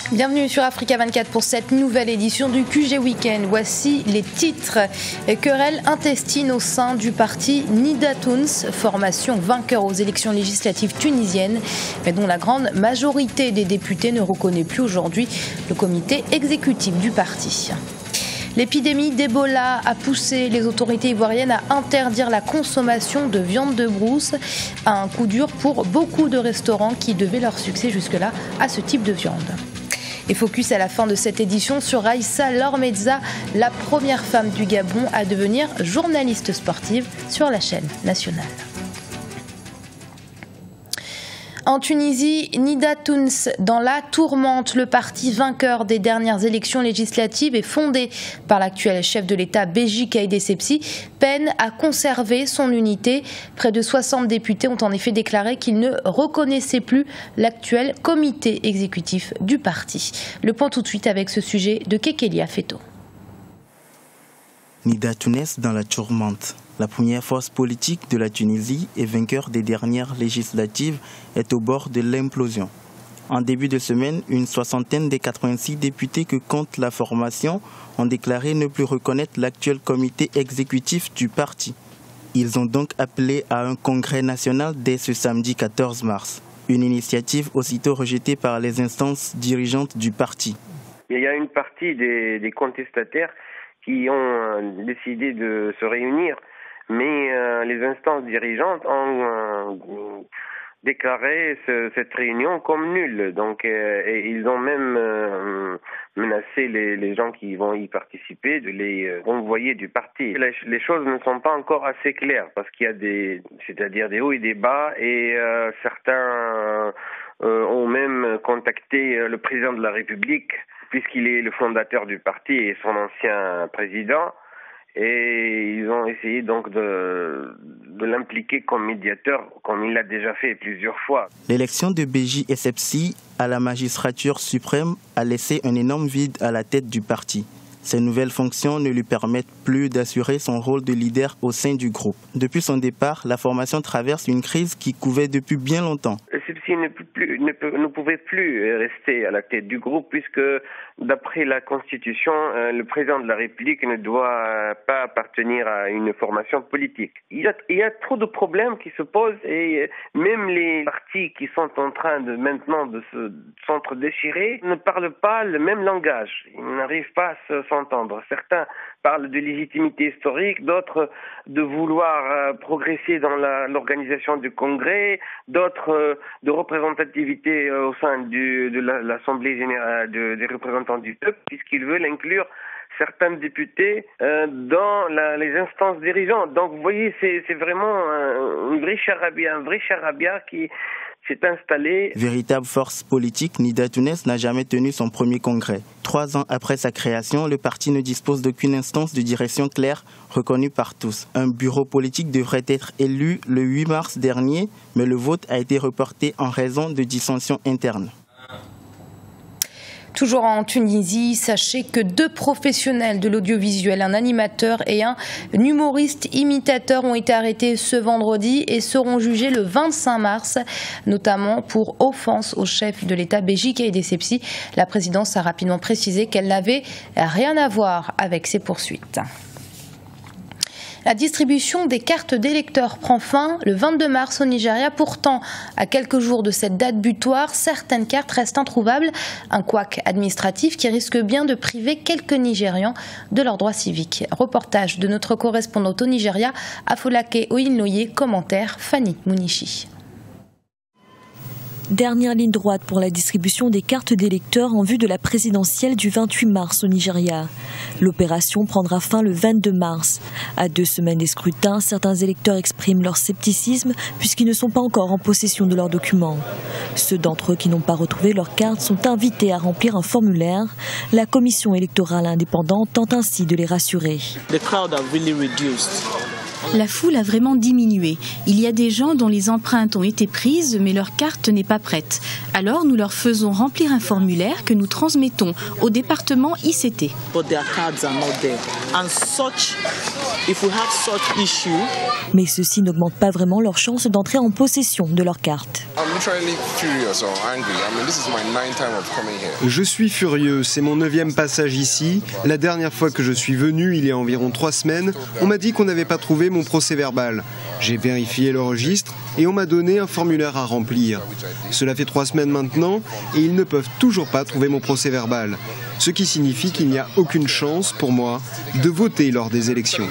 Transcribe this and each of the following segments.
Bienvenue sur Africa 24 pour cette nouvelle édition du QG Week-end. Voici les titres. Querelle intestine au sein du parti Nida Tounes, formation vainqueur aux élections législatives tunisiennes, mais dont la grande majorité des députés ne reconnaît plus aujourd'hui le comité exécutif du parti. L'épidémie d'Ebola a poussé les autorités ivoiriennes à interdire la consommation de viande de brousse. Un coup dur pour beaucoup de restaurants qui devaient leur succès jusque-là à ce type de viande. Et focus à la fin de cette édition sur Raissa Lormezza, la première femme du Gabon à devenir journaliste sportive sur la chaîne nationale. En Tunisie, Nida Tounes dans la tourmente. Le parti vainqueur des dernières élections législatives et fondé par l'actuel chef de l'État Béji Caïd Essebsi peine à conserver son unité. Près de 60 députés ont en effet déclaré qu'ils ne reconnaissaient plus l'actuel comité exécutif du parti. Le point tout de suite avec ce sujet de Kekelia Feto. Nida Tounes dans la tourmente. La première force politique de la Tunisie et vainqueur des dernières législatives est au bord de l'implosion. En début de semaine, une soixantaine des 86 députés que compte la formation ont déclaré ne plus reconnaître l'actuel comité exécutif du parti. Ils ont donc appelé à un congrès national dès ce samedi 14 mars. Une initiative aussitôt rejetée par les instances dirigeantes du parti. Il y a une partie des contestataires qui ont décidé de se réunir. Mais les instances dirigeantes ont déclaré cette réunion comme nulle. Donc, et ils ont même menacé les gens qui vont y participer de les renvoyer du parti. Les choses ne sont pas encore assez claires parce qu'il y a des hauts et des bas et certains ont même contacté le président de la République puisqu'il est le fondateur du parti et son ancien président. Et ils ont essayé donc de l'impliquer comme médiateur, comme il l'a déjà fait plusieurs fois. L'élection de Béji Essebsi à la magistrature suprême a laissé un énorme vide à la tête du parti. Ces nouvelles fonctions ne lui permettent plus d'assurer son rôle de leader au sein du groupe. Depuis son départ, la formation traverse une crise qui couvait depuis bien longtemps. Essebsi ne pouvait plus rester à la tête du groupe puisque, d'après la Constitution, le président de la République ne doit pas appartenir à une formation politique. Il y a trop de problèmes qui se posent et même les partis qui sont en train de s'entre-déchirer ne parlent pas le même langage. Ils n'arrivent pas à s'entendre. Certains parlent de légitimité historique, d'autres de vouloir progresser dans l'organisation du congrès, d'autres de représentativité au sein de l'Assemblée générale des représentants du peuple, puisqu'ils veulent inclure certains députés dans les instances dirigeantes. Donc vous voyez, c'est vraiment un vrai charabia qui s'est installé. Véritable force politique, Nida Tounes n'a jamais tenu son premier congrès. 3 ans après sa création, le parti ne dispose d'aucune instance de direction claire reconnue par tous. Un bureau politique devrait être élu le 8 mars dernier, mais le vote a été reporté en raison de dissensions internes. Toujours en Tunisie, sachez que 2 professionnels de l'audiovisuel, un animateur et un humoriste imitateur, ont été arrêtés ce vendredi et seront jugés le 25 mars, notamment pour offense au chef de l'État Béji Caïd Essebsi. La présidence a rapidement précisé qu'elle n'avait rien à voir avec ces poursuites. La distribution des cartes d'électeurs prend fin le 22 mars au Nigeria. Pourtant, à quelques jours de cette date butoir, certaines cartes restent introuvables. Un couac administratif qui risque bien de priver quelques Nigérians de leurs droits civiques. Reportage de notre correspondante au Nigeria, Afolake Oyinloye, commentaire Fanny Mounichi. Dernière ligne droite pour la distribution des cartes d'électeurs en vue de la présidentielle du 28 mars au Nigeria. L'opération prendra fin le 22 mars. À 2 semaines des scrutins, certains électeurs expriment leur scepticisme puisqu'ils ne sont pas encore en possession de leurs documents. Ceux d'entre eux qui n'ont pas retrouvé leurs cartes sont invités à remplir un formulaire. La commission électorale indépendante tente ainsi de les rassurer. The crowd have really reduced. La foule a vraiment diminué. Il y a des gens dont les empreintes ont été prises, mais leur carte n'est pas prête. Alors nous leur faisons remplir un formulaire que nous transmettons au département ICT. Mais ceci n'augmente pas vraiment leur chance d'entrer en possession de leur carte. Je suis furieux, c'est mon 9e passage ici. La dernière fois que je suis venu, il y a environ 3 semaines, on m'a dit qu'on n'avait pas trouvé mon procès-verbal. J'ai vérifié le registre et on m'a donné un formulaire à remplir. Cela fait 3 semaines maintenant et ils ne peuvent toujours pas trouver mon procès-verbal. Ce qui signifie qu'il n'y a aucune chance pour moi de voter lors des élections.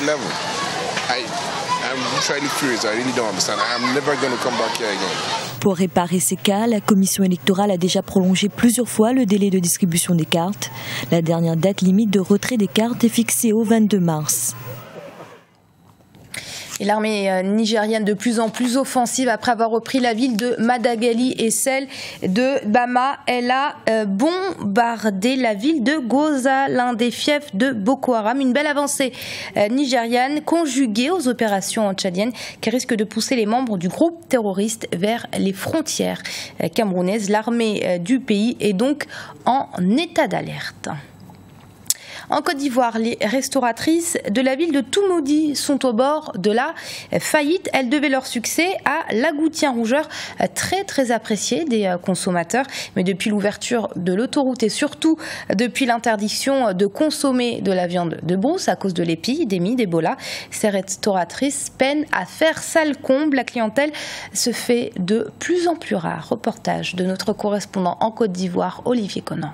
Pour réparer ces cas, la commission électorale a déjà prolongé plusieurs fois le délai de distribution des cartes. La dernière date limite de retrait des cartes est fixée au 22 mars. Et l'armée nigérienne de plus en plus offensive après avoir repris la ville de Madagali et celle de Bama. Elle a bombardé la ville de Goza, l'un des fiefs de Boko Haram. Une belle avancée nigériane conjuguée aux opérations tchadiennes qui risquent de pousser les membres du groupe terroriste vers les frontières camerounaises. L'armée du pays est donc en état d'alerte. En Côte d'Ivoire, les restauratrices de la ville de Toumoudi sont au bord de la faillite. Elles devaient leur succès à l'agouti, un rougeur très apprécié des consommateurs. Mais depuis l'ouverture de l'autoroute et surtout depuis l'interdiction de consommer de la viande de brousse à cause de l'épidémie d'Ebola, ces restauratrices peinent à faire sale comble. La clientèle se fait de plus en plus rare. Reportage de notre correspondant en Côte d'Ivoire, Olivier Conan.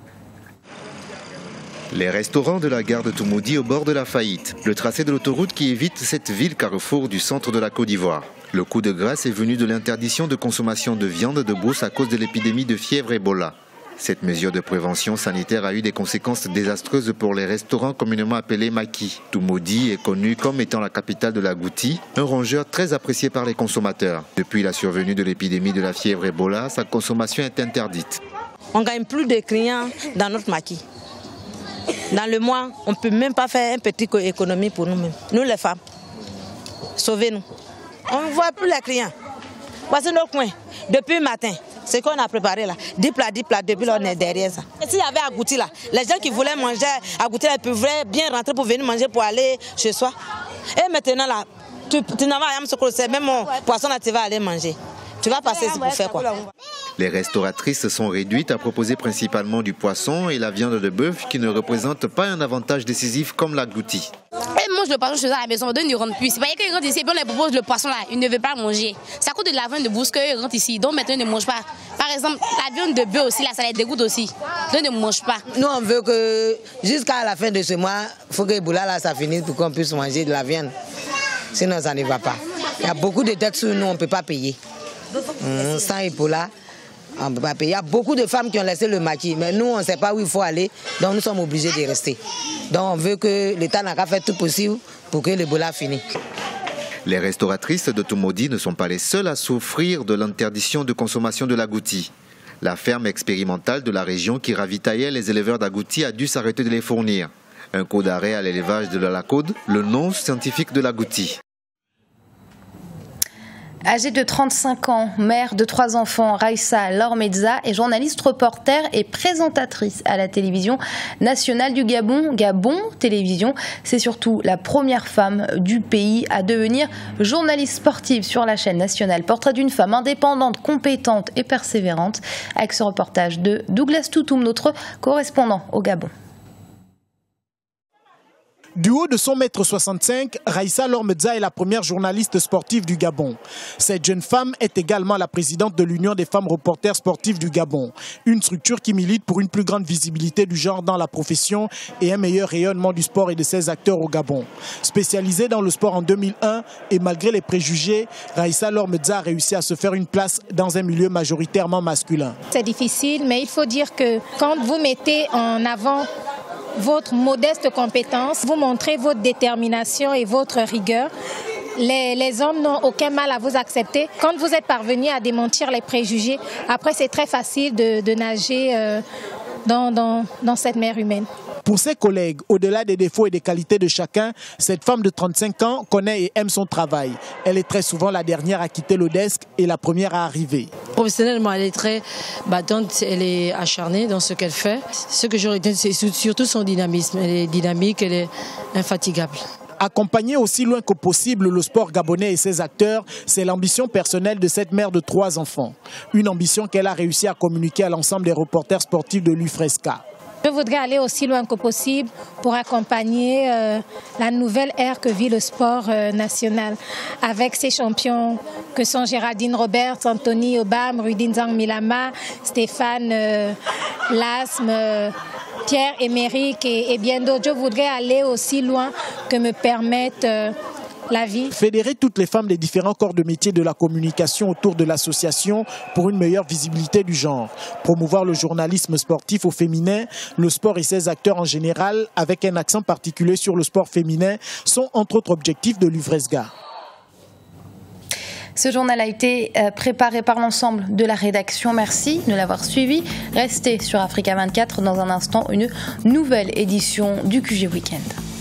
Les restaurants de la gare de Toumoudi au bord de la faillite. Le tracé de l'autoroute qui évite cette ville carrefour du centre de la Côte d'Ivoire. Le coup de grâce est venu de l'interdiction de consommation de viande de brousse à cause de l'épidémie de fièvre Ebola. Cette mesure de prévention sanitaire a eu des conséquences désastreuses pour les restaurants communément appelés maquis. Toumoudi est connu comme étant la capitale de l'agouti, un rongeur très apprécié par les consommateurs. Depuis la survenue de l'épidémie de la fièvre Ebola, sa consommation est interdite. On ne gagne plus de clients dans notre maquis. Dans le mois, on ne peut même pas faire une petite économie pour nous-mêmes. Nous les femmes, sauvez-nous. On ne voit plus les clients. Voici nos coins. Depuis le matin, ce qu'on a préparé là, 10 plats, depuis là on est derrière ça. S'il y avait agouti là, les gens qui voulaient manger agouti là, ils pouvaient bien rentrer pour venir manger, pour aller chez soi. Et maintenant là, tu n'as rien à me même mon poisson là, tu vas aller manger. Tu vas passer ici pour faire quoi? Les restauratrices sont réduites à proposer principalement du poisson et la viande de bœuf qui ne représentent pas un avantage décisif comme l'agouti. Ils mangent le poisson chez eux à la maison, ils ne rentrent plus. C'est pas qu'ils rentrent ici et puis on leur propose le poisson là, ils ne veulent pas manger. Ça coûte de la viande de brousse qu'ils rentrent ici, donc maintenant ils ne mangent pas. Par exemple, la viande de bœuf aussi, là, ça les dégoûte aussi, donc ils ne mangent pas. Nous on veut que jusqu'à la fin de ce mois, il faut que Ebola là ça finisse pour qu'on puisse manger de la viande. Sinon ça ne va pas. Il y a beaucoup de dettes sur nous, on ne peut pas payer. Sans Ebola, on ne peut pas payer. Il y a beaucoup de femmes qui ont laissé le maquis, mais nous, on ne sait pas où il faut aller, donc nous sommes obligés de rester. Donc on veut que l'État n'a qu'à faire tout possible pour que l'Ebola finisse. Les restauratrices de Toumoudi ne sont pas les seules à souffrir de l'interdiction de consommation de l'agouti. La ferme expérimentale de la région qui ravitaillait les éleveurs d'agouti a dû s'arrêter de les fournir. Un coup d'arrêt à l'élevage de la Côte, le nom scientifique de l'agouti. Âgée de 35 ans, mère de 3 enfants, Raissa Lormedza est journaliste, reporter et présentatrice à la télévision nationale du Gabon. Gabon Télévision, c'est surtout la première femme du pays à devenir journaliste sportive sur la chaîne nationale. Portrait d'une femme indépendante, compétente et persévérante, avec ce reportage de Douglas Toutoum, notre correspondant au Gabon. Du haut de son 1,65 m, Raissa Lormedza est la première journaliste sportive du Gabon. Cette jeune femme est également la présidente de l'Union des femmes reporters sportives du Gabon, une structure qui milite pour une plus grande visibilité du genre dans la profession et un meilleur rayonnement du sport et de ses acteurs au Gabon. Spécialisée dans le sport en 2001 et malgré les préjugés, Raissa Lormedza a réussi à se faire une place dans un milieu majoritairement masculin. C'est difficile, mais il faut dire que quand vous mettez en avant votre modeste compétence, vous montrez votre détermination et votre rigueur. Les hommes n'ont aucun mal à vous accepter. Quand vous êtes parvenu à démentir les préjugés, après c'est très facile de nager dans cette mer humaine. Pour ses collègues, au-delà des défauts et des qualités de chacun, cette femme de 35 ans connaît et aime son travail. Elle est très souvent la dernière à quitter le desk et la première à arriver. Professionnellement, elle est très battante, elle est acharnée dans ce qu'elle fait. Ce que je retiens, c'est surtout son dynamisme. Elle est dynamique, elle est infatigable. Accompagner aussi loin que possible le sport gabonais et ses acteurs, c'est l'ambition personnelle de cette mère de 3 enfants. Une ambition qu'elle a réussi à communiquer à l'ensemble des reporters sportifs de l'UFRESCA. Je voudrais aller aussi loin que possible pour accompagner la nouvelle ère que vit le sport national avec ses champions que sont Géraldine Roberts, Anthony Obam, Rudy Nzang-Milama, Stéphane Lasme, Pierre-Emerick et bien d'autres. Je voudrais aller aussi loin que me permettent la vie. Fédérer toutes les femmes des différents corps de métier de la communication autour de l'association pour une meilleure visibilité du genre. Promouvoir le journalisme sportif au féminin, le sport et ses acteurs en général, avec un accent particulier sur le sport féminin, sont entre autres objectifs de l'UFRESGA. Ce journal a été préparé par l'ensemble de la rédaction. Merci de l'avoir suivi. Restez sur Africa 24 dans un instant, une nouvelle édition du QG Weekend.